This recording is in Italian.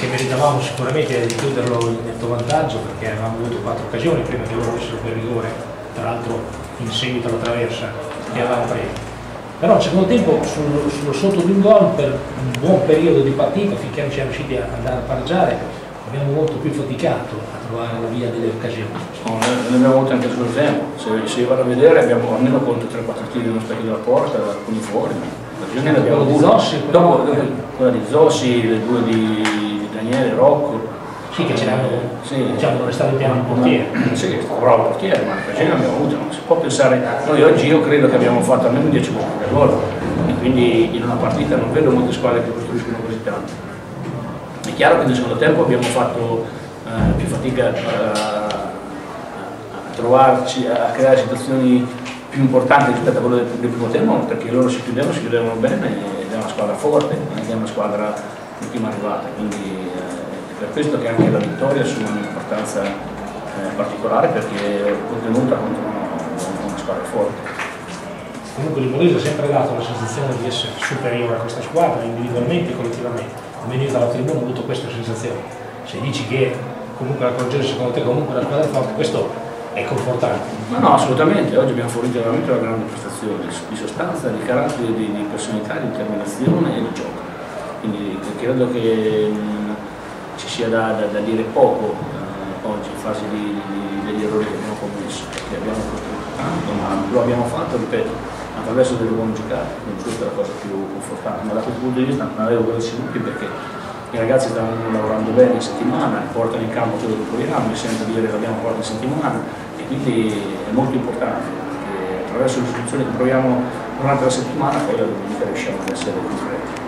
che meritavamo sicuramente di chiuderlo in netto vantaggio, perché avevamo avuto 4 occasioni prima che loro avessero quel rigore, tra l'altro in seguito alla traversa che avevamo preso. Però al secondo tempo sullo sotto di un gol per un buon periodo di partita, finché non siamo riusciti a andare a pareggiare, abbiamo molto più faticato a trovare la via delle occasioni. No, ne abbiamo avuto anche sul tempo, se io vado a vedere abbiamo almeno contro 3-4 tiri nello specchio della porta, alcuni fuori, ne abbiamo avuto. Dopo quella di Zossi, le due di Daniele, Rocco. Sì, che ce l'avevano, diciamo, non è stato in piano il portiere. Sì, che è stato bravo il portiere, ma le abbiamo avuto, non si può pensare. Noi oggi io credo che abbiamo fatto almeno 10 punti per gol, e quindi in una partita non vedo molte squadre che costruiscono così tanto. È chiaro che nel secondo tempo abbiamo fatto più fatica a trovarci, a creare situazioni più importanti rispetto a quello del primo tempo, perché loro si chiudevano bene ed è una squadra forte, ed è una squadra di prima arrivata, quindi è per questo che anche la vittoria assume un'importanza particolare, perché è contenuta contro una squadra forte. Comunque il Molise ha sempre dato la sensazione di essere superiore a questa squadra, individualmente e collettivamente. Almeno io dalla tribuna ho avuto questa sensazione. Se dici che comunque la Corriere secondo te comunque la squadra è forte, questo è confortante. No, assolutamente, oggi abbiamo fornito veramente una grande prestazione di sostanza, di carattere, di personalità, di determinazione e di gioco. Quindi credo che ci sia da dire poco oggi in fase degli errori che abbiamo commesso, perché abbiamo costruito tanto, ma lo abbiamo fatto, ripeto, attraverso delle buone giocate, quindi questa è la cosa più confortante. Ma da quel punto di vista non avevo grossi dubbi, perché i ragazzi stavano lavorando bene in settimana, portano in campo quello che proviamo, mi sento dire che l'abbiamo portato in settimana, e quindi è molto importante, perché attraverso le soluzioni che proviamo durante la settimana poi la domenica riusciamo ad essere più freddi.